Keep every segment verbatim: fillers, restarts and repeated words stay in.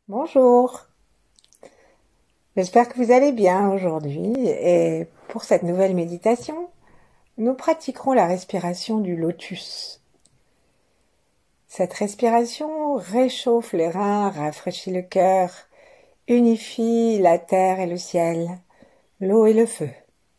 Bonjour, j'espère que vous allez bien aujourd'hui et pour cette nouvelle méditation, nous pratiquerons la respiration du lotus. Cette respiration réchauffe les reins, rafraîchit le cœur, unifie la terre et le ciel, l'eau et le feu.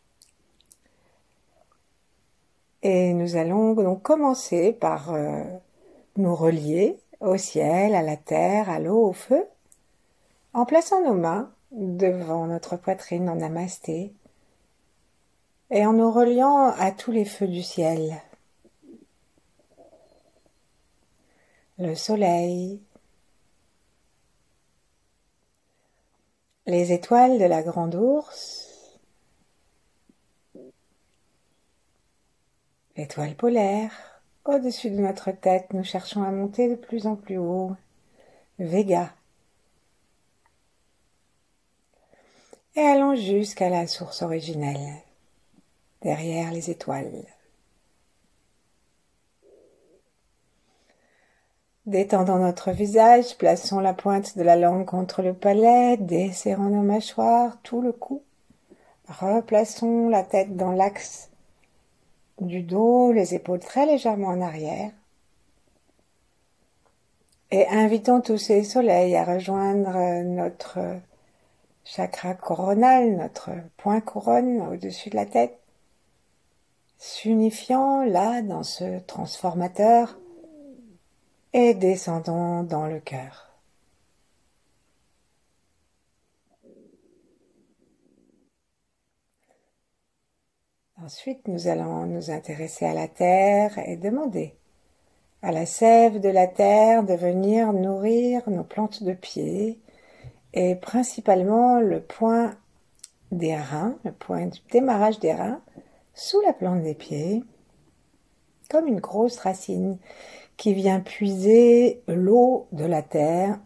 Et nous allons donc commencer par euh, nous relier au ciel, à la terre, à l'eau, au feu, en plaçant nos mains devant notre poitrine en namasté, et en nous reliant à tous les feux du ciel. Le soleil, les étoiles de la grande ours, l'étoile polaire, au-dessus de notre tête, nous cherchons à monter de plus en plus haut, Vega, et allons jusqu'à la source originelle, derrière les étoiles. Détendant notre visage, plaçons la pointe de la langue contre le palais, desserrons nos mâchoires, tout le cou. Replaçons la tête dans l'axe du dos, les épaules très légèrement en arrière. Et invitons tous ces soleils à rejoindre notre chakra coronal, notre point couronne au-dessus de la tête, s'unifiant là dans ce transformateur et descendant dans le cœur. Ensuite, nous allons nous intéresser à la terre et demander à la sève de la terre de venir nourrir nos plantes de pied et principalement le point des reins, le point du démarrage des reins, sous la plante des pieds, comme une grosse racine qui vient puiser l'eau de la terre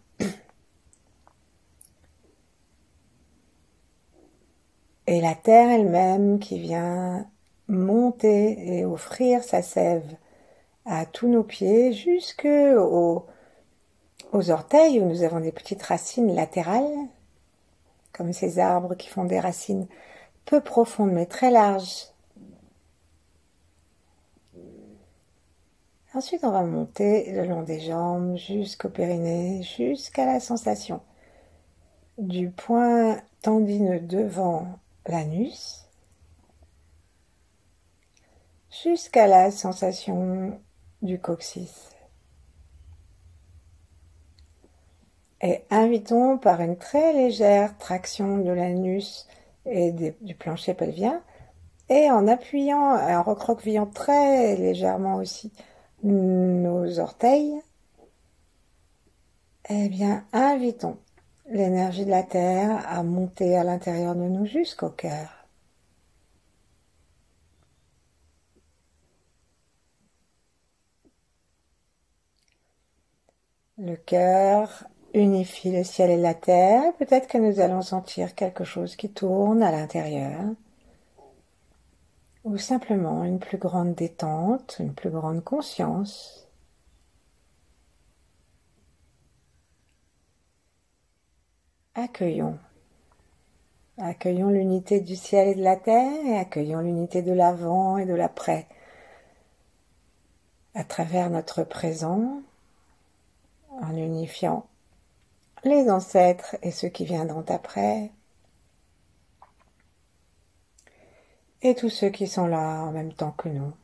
et la terre elle-même qui vient monter et offrir sa sève à tous nos pieds jusqu'aux aux orteils où nous avons des petites racines latérales, comme ces arbres qui font des racines peu profondes mais très larges. Ensuite, on va monter le long des jambes jusqu'au périnée, jusqu'à la sensation du point tendineux devant l'anus, jusqu'à la sensation du coccyx. Et invitons par une très légère traction de l'anus et des, du plancher pelvien, et en appuyant, en recroquevillant très légèrement aussi nos orteils, eh bien, invitons l'énergie de la terre à monter à l'intérieur de nous jusqu'au cœur. Le cœur unifie le ciel et la terre. Peut-être que nous allons sentir quelque chose qui tourne à l'intérieur. Ou simplement une plus grande détente, une plus grande conscience. Accueillons. Accueillons l'unité du ciel et de la terre et accueillons l'unité de l'avant et de l'après. À travers notre présent, en unifiant les ancêtres et ceux qui viendront après, et tous ceux qui sont là en même temps que nous.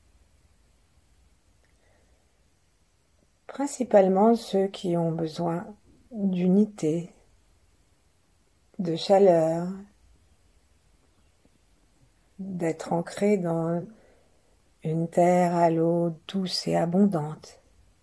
Principalement ceux qui ont besoin d'unité, de chaleur, d'être ancrés dans une terre à l'eau douce et abondante.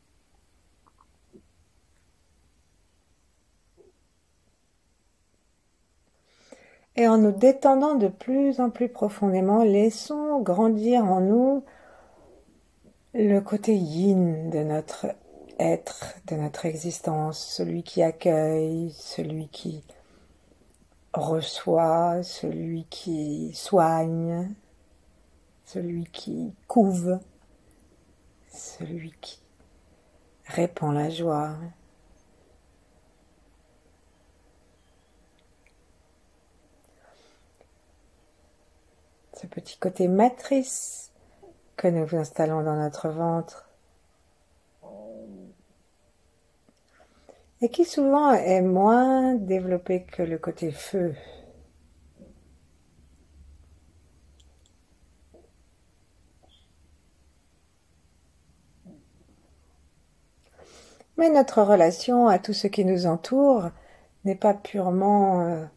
Et en nous détendant de plus en plus profondément, laissons grandir en nous le côté yin de notre être, de notre existence, celui qui accueille, celui qui reçoit, celui qui soigne, celui qui couve, celui qui répand la joie. ce petit côté matrice que nous installons dans notre ventre et qui souvent est moins développé que le côté feu. Mais notre relation à tout ce qui nous entoure n'est pas purement euh,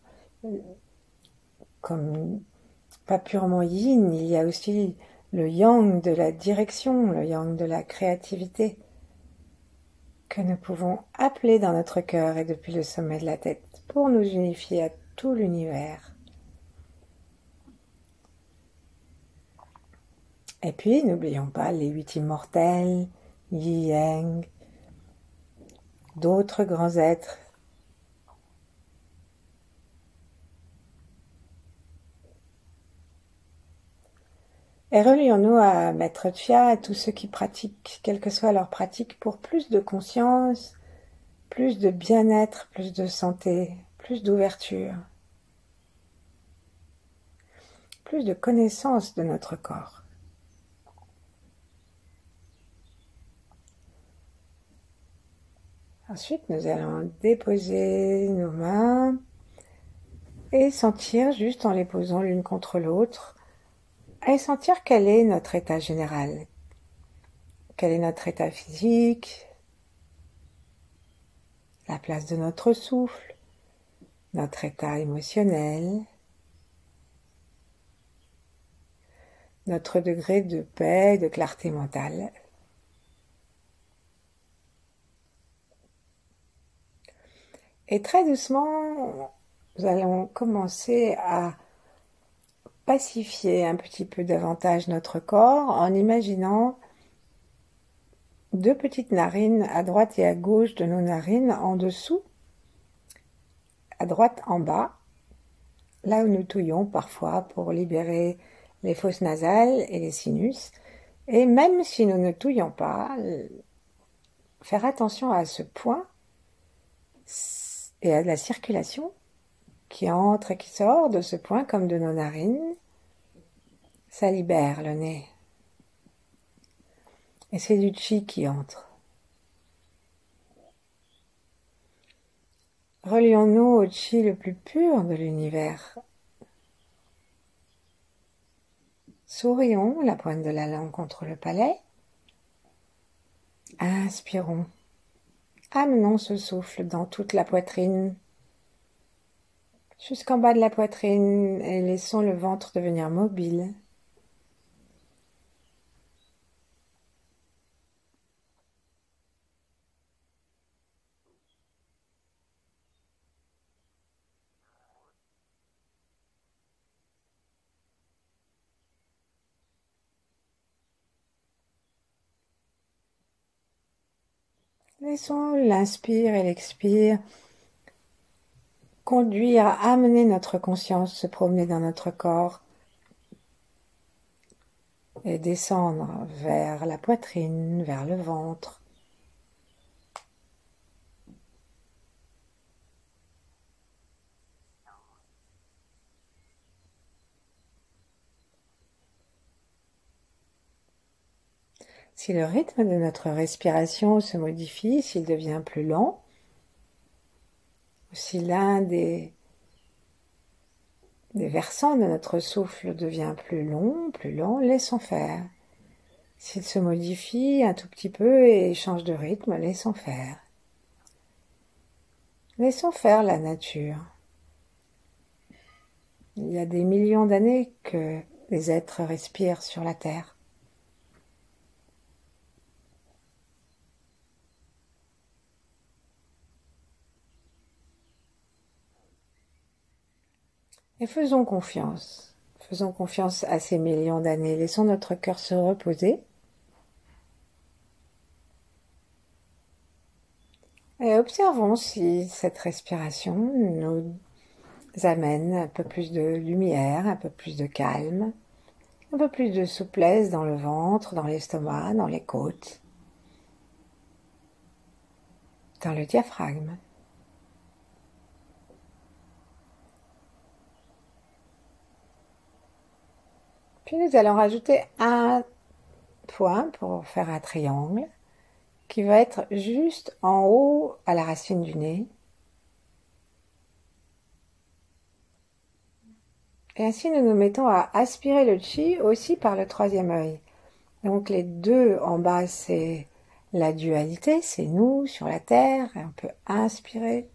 comme pas purement yin, il y a aussi le yang de la direction, le yang de la créativité que nous pouvons appeler dans notre cœur et depuis le sommet de la tête pour nous unifier à tout l'univers. Et puis, n'oublions pas les huit immortels, Yi Yang, d'autres grands êtres. Et relions-nous à Maître Chia, à tous ceux qui pratiquent, quelle que soit leur pratique, pour plus de conscience, plus de bien-être, plus de santé, plus d'ouverture, plus de connaissance de notre corps. Ensuite, nous allons déposer nos mains et sentir, juste en les posant l'une contre l'autre, et sentir quel est notre état général, quel est notre état physique, la place de notre souffle, notre état émotionnel, notre degré de paix et de clarté mentale. Et très doucement, nous allons commencer à pacifier un petit peu davantage notre corps en imaginant deux petites narines à droite et à gauche de nos narines en dessous, à droite en bas, là où nous touillons parfois pour libérer les fosses nasales et les sinus. Et même si nous ne touillons pas, faire attention à ce point et à la circulation qui entre et qui sort de ce point comme de nos narines. Ça libère le nez. Et c'est du chi qui entre. Relions-nous au chi le plus pur de l'univers. Sourions, la pointe de la langue contre le palais. Inspirons. Amenons ce souffle dans toute la poitrine, jusqu'en bas de la poitrine, et laissons le ventre devenir mobile. Laissons l'inspire et l'expire conduire à amener notre conscience se promener dans notre corps et descendre vers la poitrine, vers le ventre. Si le rythme de notre respiration se modifie, s'il devient plus lent, ou si l'un des, des versants de notre souffle devient plus long, plus lent, laissons faire. S'il se modifie un tout petit peu et change de rythme, laissons faire. Laissons faire la nature. Il y a des millions d'années que les êtres respirent sur la terre. Et faisons confiance, faisons confiance à ces millions d'années, laissons notre cœur se reposer et observons si cette respiration nous amène un peu plus de lumière, un peu plus de calme, un peu plus de souplesse dans le ventre, dans l'estomac, dans les côtes, dans le diaphragme. Puis nous allons rajouter un point pour faire un triangle qui va être juste en haut à la racine du nez. Et ainsi nous nous mettons à aspirer le chi aussi par le troisième œil. Donc les deux en bas c'est la dualité, c'est nous sur la terre, et on peut inspirer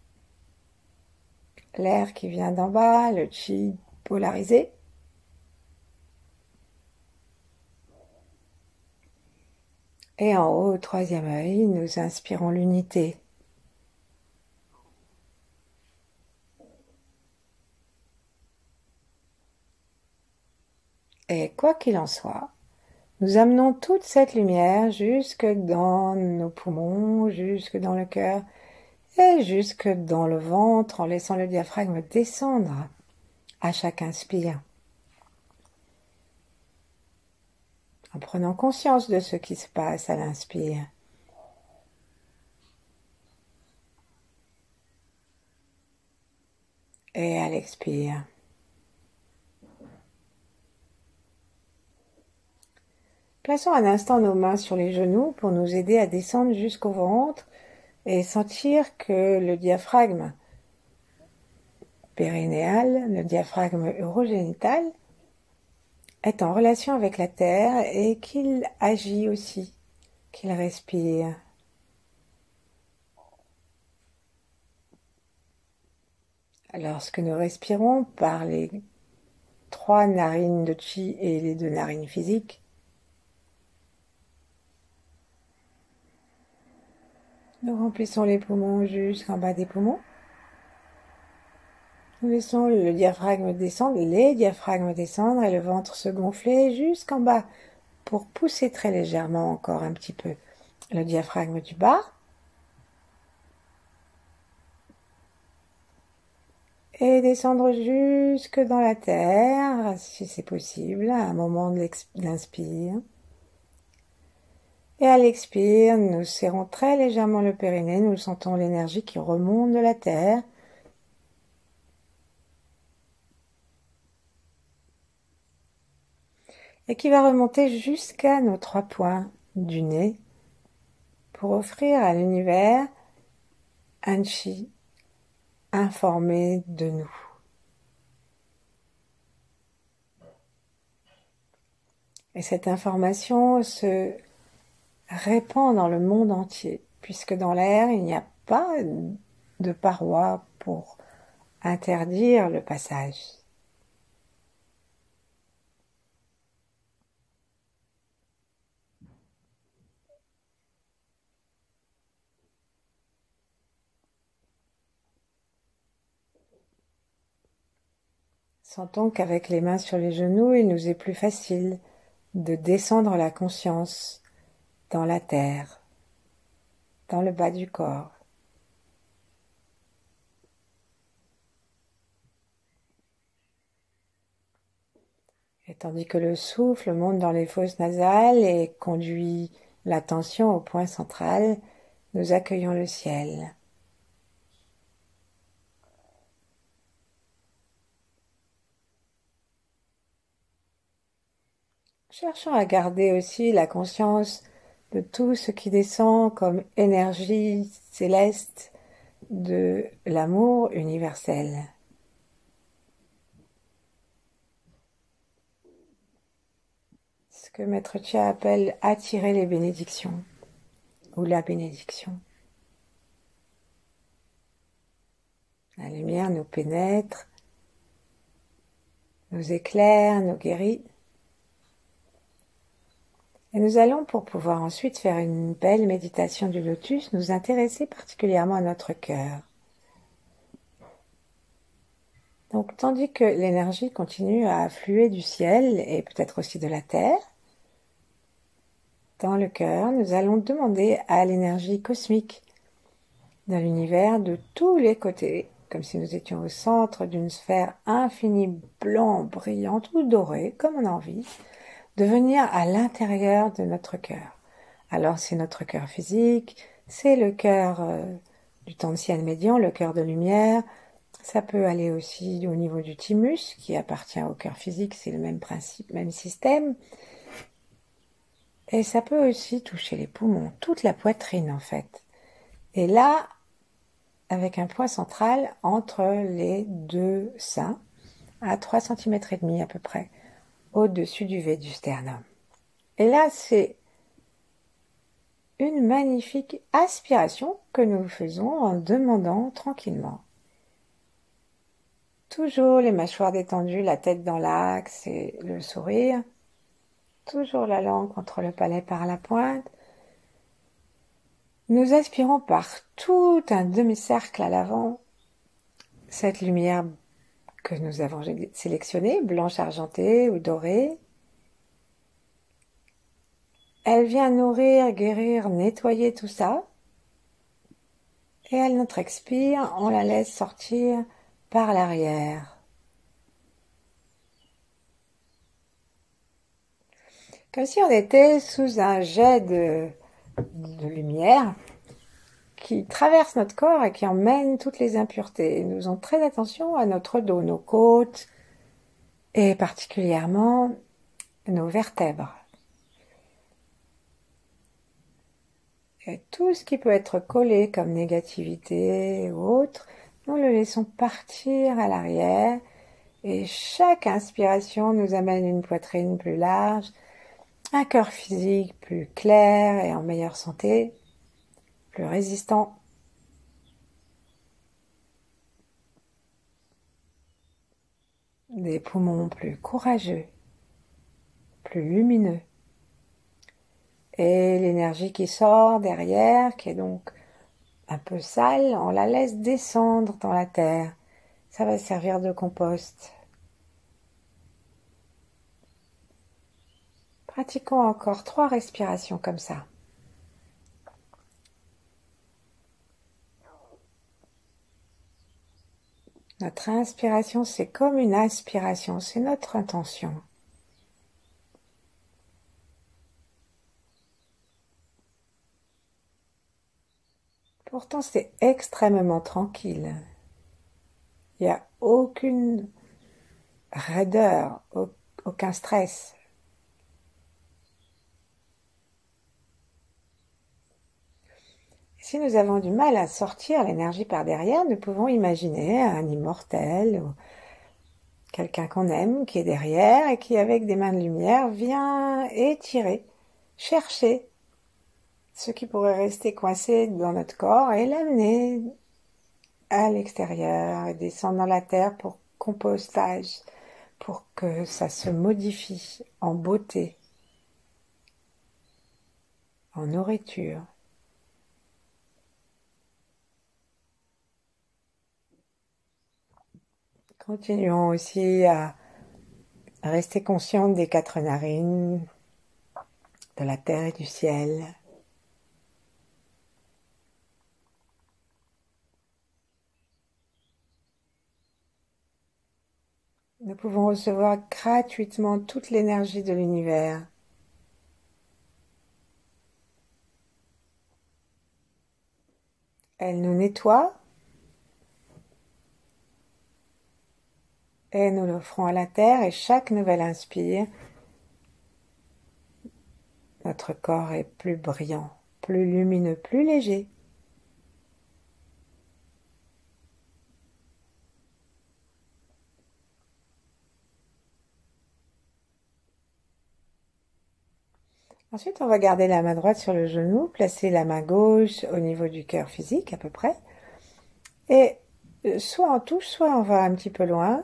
l'air qui vient d'en bas, le chi polarisé. Et en haut, au troisième œil, nous inspirons l'unité. Et quoi qu'il en soit, nous amenons toute cette lumière jusque dans nos poumons, jusque dans le cœur et jusque dans le ventre en laissant le diaphragme descendre à chaque inspire. En prenant conscience de ce qui se passe à l'inspire. Et à l'expire. Plaçons un instant nos mains sur les genoux pour nous aider à descendre jusqu'au ventre et sentir que le diaphragme périnéal, le diaphragme urogénital, est en relation avec la terre et qu'il agit aussi, qu'il respire. Lorsque nous respirons par les trois narines de chi et les deux narines physiques, nous remplissons les poumons jusqu'en bas des poumons. Nous laissons le diaphragme descendre, les diaphragmes descendre et le ventre se gonfler jusqu'en bas pour pousser très légèrement encore un petit peu le diaphragme du bas. Et descendre jusque dans la terre, si c'est possible, à un moment de l'inspire. Et à l'expire, nous serrons très légèrement le périnée, nous sentons l'énergie qui remonte de la terre. Et qui va remonter jusqu'à nos trois points du nez pour offrir à l'univers un chi informé de nous. Et cette information se répand dans le monde entier, puisque dans l'air, il n'y a pas de paroi pour interdire le passage. Sentons qu'avec les mains sur les genoux, il nous est plus facile de descendre la conscience dans la terre, dans le bas du corps. Et tandis que le souffle monte dans les fosses nasales et conduit l'attention au point central, nous accueillons le ciel. Cherchons à garder aussi la conscience de tout ce qui descend comme énergie céleste de l'amour universel. Ce que Maître Chia appelle attirer les bénédictions ou la bénédiction. La lumière nous pénètre, nous éclaire, nous guérit. Et nous allons, pour pouvoir ensuite faire une belle méditation du lotus, nous intéresser particulièrement à notre cœur. Donc, tandis que l'énergie continue à affluer du ciel et peut-être aussi de la terre, dans le cœur, nous allons demander à l'énergie cosmique de l'univers de tous les côtés, comme si nous étions au centre d'une sphère infinie, blanc, brillante ou dorée, comme on a envie, de venir à l'intérieur de notre cœur. Alors c'est notre cœur physique, c'est le cœur euh, du Tantian médian, le cœur de lumière, Ça peut aller aussi au niveau du thymus, qui appartient au cœur physique, c'est le même principe, même système. Et ça peut aussi toucher les poumons, toute la poitrine en fait. Et là, avec un point central entre les deux seins, à trois centimètres et demi à peu près, au-dessus du V du sternum. Et là, c'est une magnifique aspiration que nous faisons en demandant tranquillement. Toujours les mâchoires détendues, la tête dans l'axe et le sourire. Toujours la langue contre le palais par la pointe. Nous aspirons par tout un demi-cercle à l'avant cette lumière que nous avons sélectionnée, blanche argentée ou dorée. Elle vient nourrir, guérir, nettoyer tout ça. Et à notre expire, on la laisse sortir par l'arrière. Comme si on était sous un jet de, de lumière qui traverse notre corps et qui emmène toutes les impuretés. Et nous faisons très attention à notre dos, nos côtes et particulièrement nos vertèbres. Et tout ce qui peut être collé comme négativité ou autre, nous le laissons partir à l'arrière et chaque inspiration nous amène une poitrine plus large, un cœur physique plus clair et en meilleure santé, plus résistant. Des poumons plus courageux, plus lumineux. Et l'énergie qui sort derrière, qui est donc un peu sale, on la laisse descendre dans la terre. Ça va servir de compost. Pratiquons encore trois respirations comme ça. Notre inspiration, c'est comme une aspiration, c'est notre intention. Pourtant, c'est extrêmement tranquille. Il n'y a aucune raideur, aucun stress. Si nous avons du mal à sortir l'énergie par derrière, nous pouvons imaginer un immortel ou quelqu'un qu'on aime qui est derrière et qui, avec des mains de lumière, vient étirer, chercher ce qui pourrait rester coincé dans notre corps et l'amener à l'extérieur et descendre dans la terre pour compostage, pour que ça se modifie en beauté, en nourriture. Continuons aussi à rester consciente des quatre narines, de la terre et du ciel. Nous pouvons recevoir gratuitement toute l'énergie de l'univers. Elle nous nettoie et nous l'offrons à la terre et chaque nouvelle inspire, notre corps est plus brillant, plus lumineux, plus léger. Ensuite, on va garder la main droite sur le genou, placer la main gauche au niveau du cœur physique à peu près. Et soit on touche, soit on va un petit peu loin.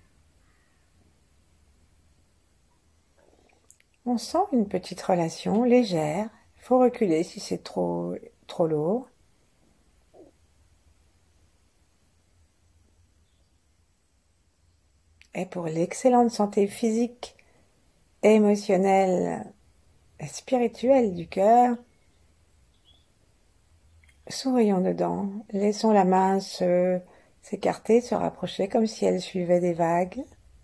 On sent une petite relation légère. Il faut reculer si c'est trop, trop lourd. Et pour l'excellente santé physique, émotionnelle et spirituelle du cœur, sourions dedans. Laissons la main se, s'écarter, se rapprocher comme si elle suivait des vagues.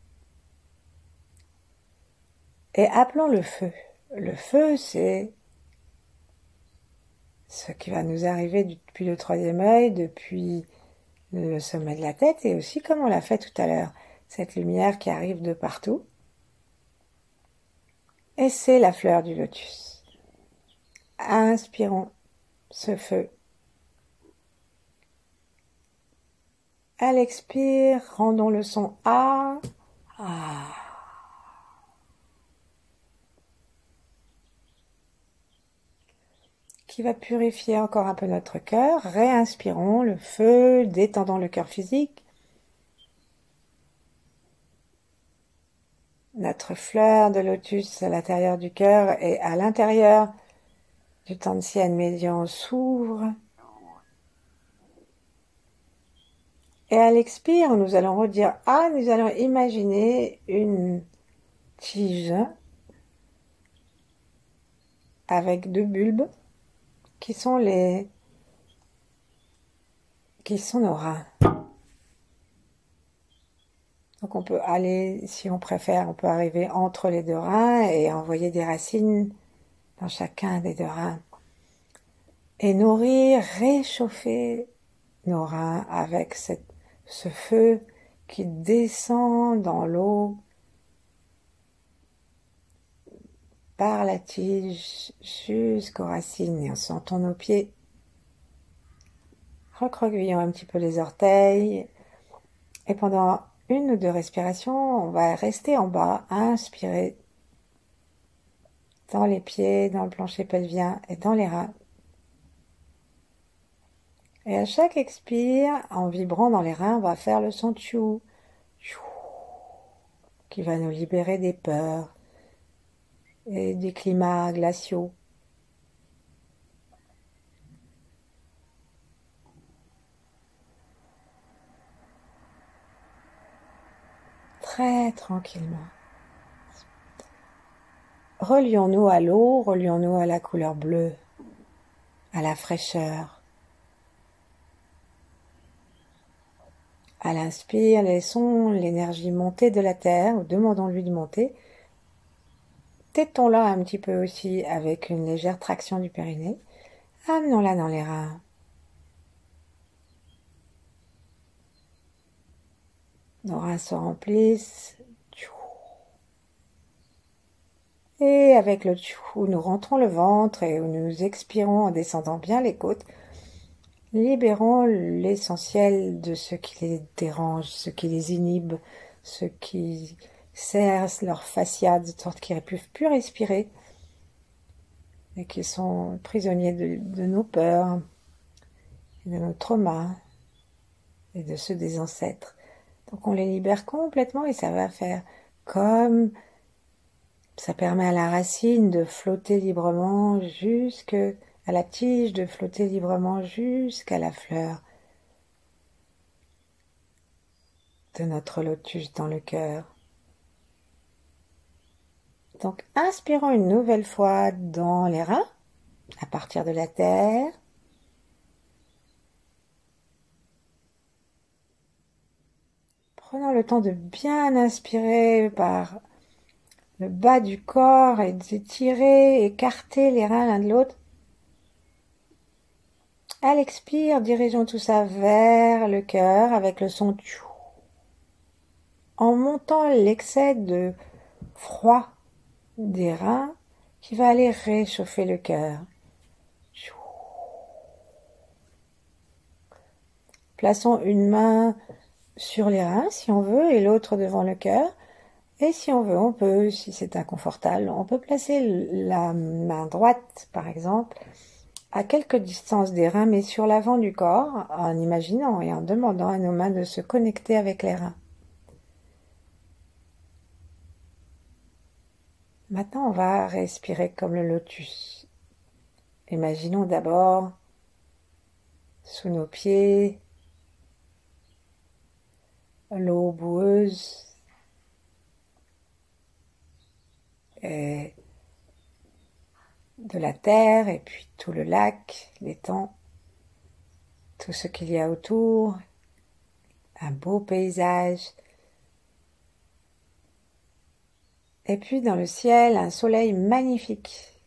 Et appelons le feu. Le feu, c'est ce qui va nous arriver depuis le troisième œil, depuis le sommet de la tête et aussi comme on l'a fait tout à l'heure, cette lumière qui arrive de partout. Et c'est la fleur du lotus. Inspirons ce feu. À l'expire, rendons le son A. Ah. Qui va purifier encore un peu notre cœur. Réinspirons le feu, détendons le cœur physique. Notre fleur de lotus à l'intérieur du cœur et à l'intérieur du Tantian médian s'ouvre. Et à l'expire, nous allons redire « Ah », nous allons imaginer une tige avec deux bulbes qui sont les qui sont nos reins. Donc on peut aller, si on préfère, on peut arriver entre les deux reins et envoyer des racines dans chacun des deux reins. Et nourrir, réchauffer nos reins avec cette, ce feu qui descend dans l'eau par la tige jusqu'aux racines et en sentant nos pieds. Recroquevillons un petit peu les orteils et pendant une ou deux respirations, on va rester en bas, inspirer dans les pieds, dans le plancher pelvien et dans les reins. Et à chaque expire, en vibrant dans les reins, on va faire le son tchou, tchou, qui va nous libérer des peurs et des climats glaciaux. Très tranquillement. Relions-nous à l'eau, relions-nous à la couleur bleue, à la fraîcheur. À l'inspire, laissons l'énergie monter de la terre, ou demandons-lui de monter. Tétons-la un petit peu aussi avec une légère traction du périnée. Amenons-la dans les reins. Nos reins se remplissent. Et avec le tchou, nous rentrons le ventre et nous expirons en descendant bien les côtes. Libérons l'essentiel de ce qui les dérange, ce qui les inhibe, ce qui serre leur fascia de sorte qu'ils ne peuvent plus respirer et qui sont prisonniers de, de nos peurs, de nos traumas et de ceux des ancêtres. Donc on les libère complètement et ça va faire comme ça permet à la racine de flotter librement jusque à la tige, de flotter librement jusqu'à la fleur de notre lotus dans le cœur. Donc inspirons une nouvelle fois dans les reins, à partir de la terre. Prenons le temps de bien inspirer par le bas du corps et d'étirer, écarter les reins l'un de l'autre. À l'expire, dirigeons tout ça vers le cœur avec le son tchou. En montant l'excès de froid des reins qui va aller réchauffer le cœur. Plaçons une main sur les reins si on veut et l'autre devant le cœur. Et si on veut, on peut, si c'est inconfortable, on peut placer la main droite, par exemple, à quelque distance des reins, mais sur l'avant du corps, en imaginant et en demandant à nos mains de se connecter avec les reins. Maintenant, on va respirer comme le lotus. Imaginons d'abord sous nos pieds l'eau boueuse et de la terre et puis tout le lac, l'étang, tout ce qu'il y a autour, un beau paysage. Et puis dans le ciel, un soleil magnifique.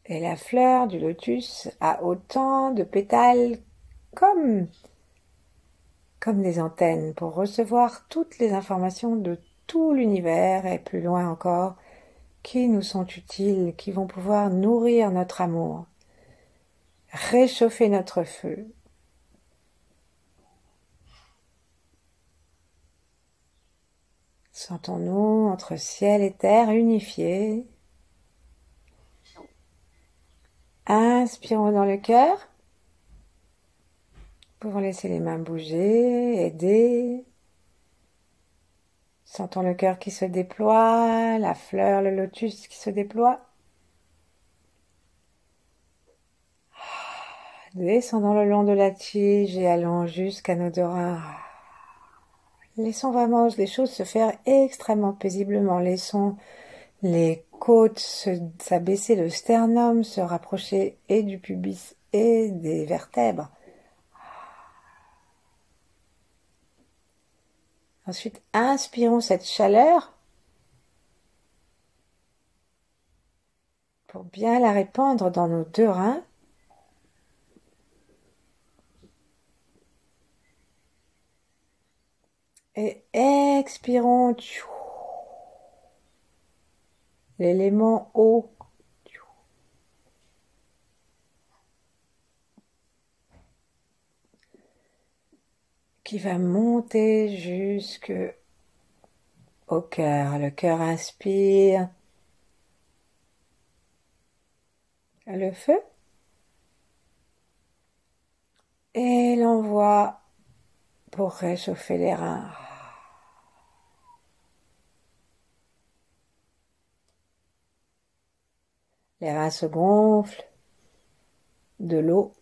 Et la fleur du lotus a autant de pétales comme, comme des antennes pour recevoir toutes les informations de tout l'univers et plus loin encore, qui nous sont utiles, qui vont pouvoir nourrir notre amour, réchauffer notre feu. Sentons-nous entre ciel et terre unifiés. Inspirons dans le cœur. Pouvons laisser les mains bouger, aider. Sentons le cœur qui se déploie, la fleur, le lotus qui se déploie. Descendons le long de la tige et allons jusqu'à nos deux reins. Laissons vraiment les choses se faire extrêmement paisiblement. Laissons les côtes s'abaisser, le sternum se rapprocher et du pubis et des vertèbres. Ensuite, inspirons cette chaleur pour bien la répandre dans nos deux reins. Et expirons l'élément eau. Qui va monter jusque au cœur. Le cœur inspire. Le feu. Et l'envoie pour réchauffer les reins. Les reins se gonflent de l'eau.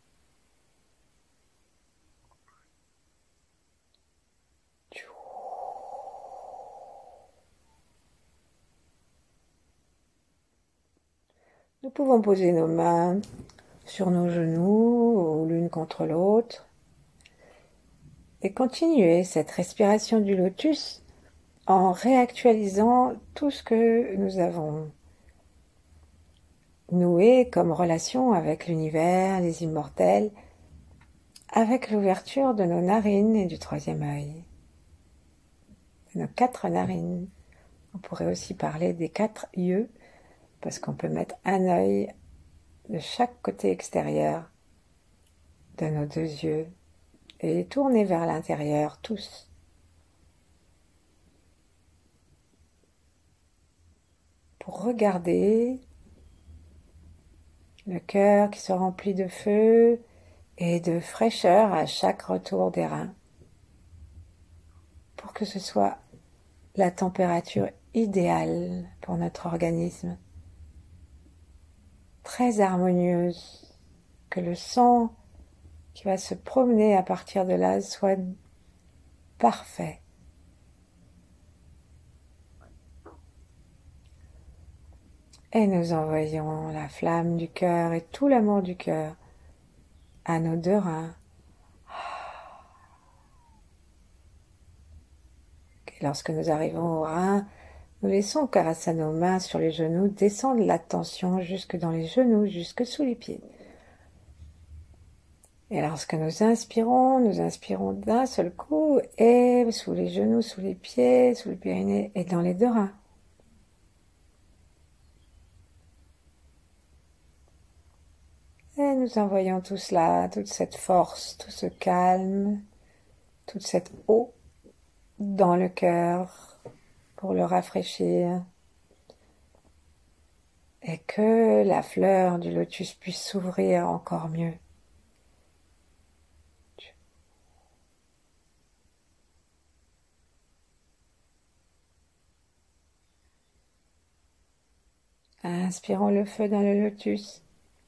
Nous pouvons poser nos mains sur nos genoux ou l'une contre l'autre et continuer cette respiration du lotus en réactualisant tout ce que nous avons noué comme relation avec l'univers, les immortels, avec l'ouverture de nos narines et du troisième œil, de nos quatre narines. On pourrait aussi parler des quatre yeux, parce qu'on peut mettre un œil de chaque côté extérieur de nos deux yeux et les tourner vers l'intérieur tous. Pour regarder le cœur qui se remplit de feu et de fraîcheur à chaque retour des reins, pour que ce soit la température idéale pour notre organisme, très harmonieuse, que le sang qui va se promener à partir de là soit parfait. Et nous envoyons la flamme du cœur et tout l'amour du cœur à nos deux reins. Et lorsque nous arrivons aux reins, nous laissons grâce à nos mains sur les genoux descendre la tension jusque dans les genoux, jusque sous les pieds. Et lorsque nous inspirons, nous inspirons d'un seul coup et sous les genoux, sous les pieds, sous le périnée et dans les deux reins. Et nous envoyons tout cela, toute cette force, tout ce calme, toute cette eau dans le cœur pour le rafraîchir et que la fleur du lotus puisse s'ouvrir encore mieux. Inspirons le feu dans le lotus.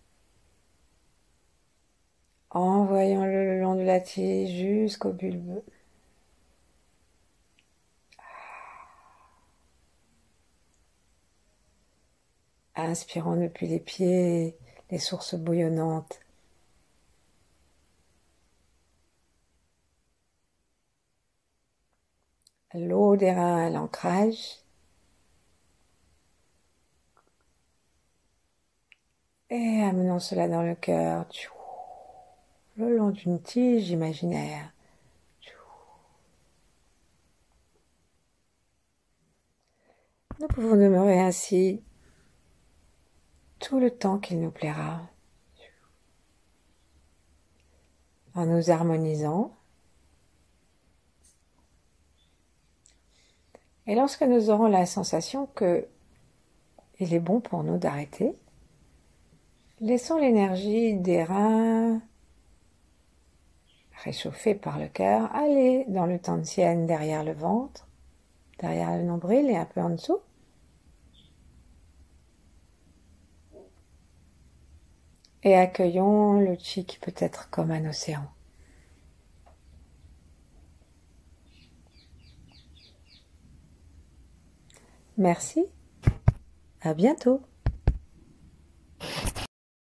Envoyons-le le long de la tige jusqu'au bulbe. Inspirons depuis les pieds, les sources bouillonnantes. L'eau des reins à l'ancrage. Et amenons cela dans le cœur, le long d'une tige imaginaire. Nous pouvons demeurer ainsi tout le temps qu'il nous plaira, en nous harmonisant. Et lorsque nous aurons la sensation que il est bon pour nous d'arrêter, laissons l'énergie des reins réchauffée par le cœur aller dans le Tantien derrière le ventre, derrière le nombril et un peu en dessous. Et accueillons le chi qui peut être comme un océan. Merci, à bientôt.